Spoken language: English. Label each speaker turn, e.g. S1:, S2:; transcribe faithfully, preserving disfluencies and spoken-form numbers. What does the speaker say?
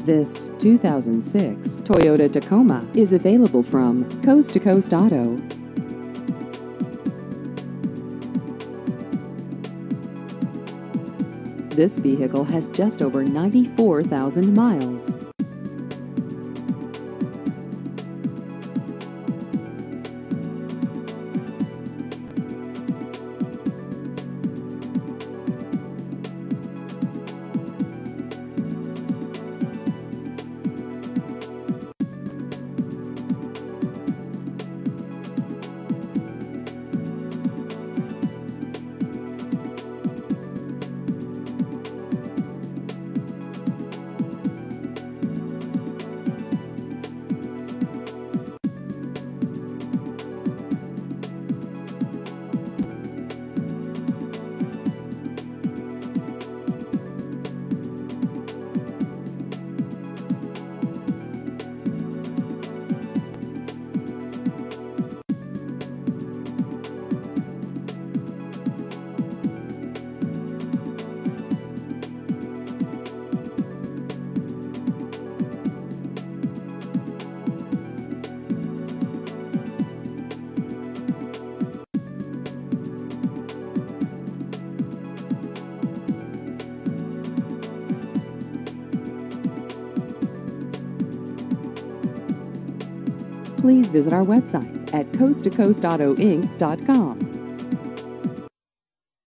S1: This two thousand six Toyota Tacoma is available from Coast to Coast Auto. This vehicle has just over ninety-four thousand miles. Please visit our website at coast to coast auto inc dot com.